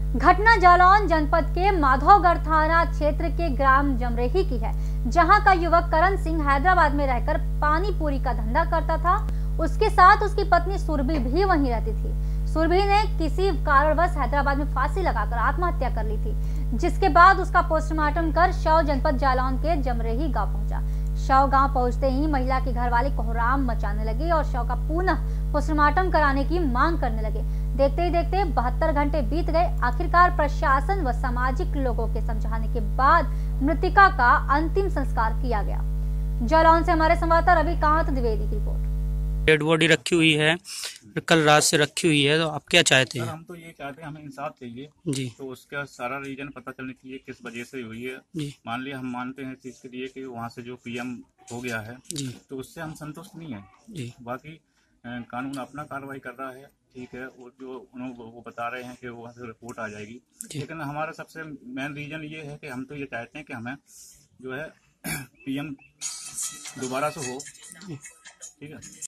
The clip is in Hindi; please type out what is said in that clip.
घटना जालौन जनपद के माधवगढ़ थाना क्षेत्र के ग्राम जमरेही की है, जहां का युवक करण सिंह हैदराबाद में रहकर पानी पूरी का धंधा करता था। उसके साथ उसकी पत्नी सुरभि भी वहीं रहती थी। सुरभि ने किसी कारणवश हैदराबाद में फांसी लगाकर आत्महत्या कर ली थी, जिसके बाद उसका पोस्टमार्टम कर शव जनपद जालौन के जमरेही गांव पहुंचा। शव गांव पहुंचते ही महिला के घर वाले कोहराम मचाने लगे और शव का पुनः पोस्टमार्टम कराने की मांग करने लगे। देखते ही देखते 72 घंटे बीत गए। आखिरकार प्रशासन व सामाजिक लोगों के समझाने के बाद मृतिका का अंतिम संस्कार किया गया। जालौन से हमारे संवाददाता रविकांत द्विवेदी की रिपोर्ट। डेड बॉडी रखी हुई है, कल रात से रखी हुई है, तो आप क्या चाहते हैं? हम तो ये चाहते हैं, हमें इंसाफ चाहिए जी। तो उसका सारा रीजन पता चलना चाहिए, किस वजह से हुई है। जी। मान लिया हम मानते हैं इस चीज के लिए कि वहाँ से जो पीएम हो गया है जी। तो उससे हम संतुष्ट नहीं है। जी। बाकी कानून अपना कार्रवाई कर रहा है, ठीक है। और जो वो बता रहे हैं कि वहाँ से रिपोर्ट आ जाएगी, लेकिन हमारा सबसे मेन रीजन ये है कि हम तो ये चाहते हैं कि हमें जो है पीएम दोबारा से हो, ठीक है।